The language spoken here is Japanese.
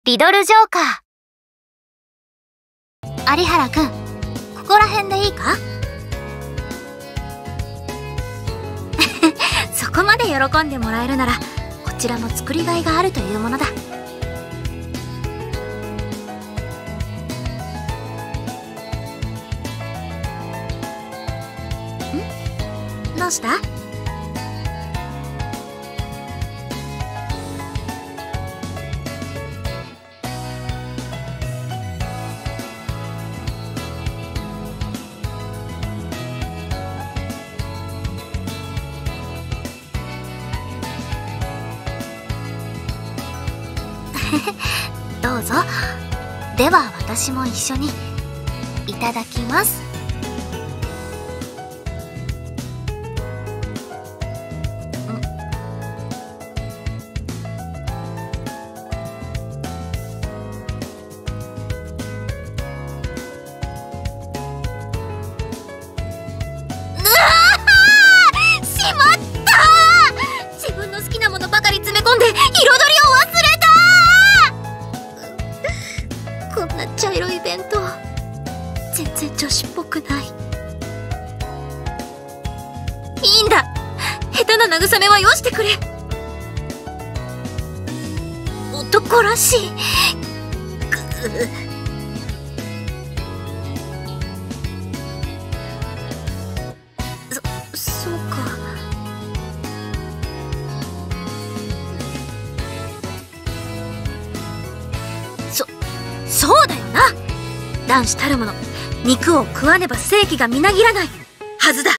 リドルジョーカー。有原くん、ここら辺でいいか？そこまで喜んでもらえるなら、こちらも作りがいがあるというものだ。どうした？どうぞ。では私も一緒にいただきます。しまった！自分の好きなものばかり詰め込んで彩りを忘れた！こんな茶色い弁当、全然女子っぽくない。いいんだ、下手な慰めはよしてくれ。男らしい。そうか。そうだよな。男子たるもの、肉を食わねば正気がみなぎらないはずだ。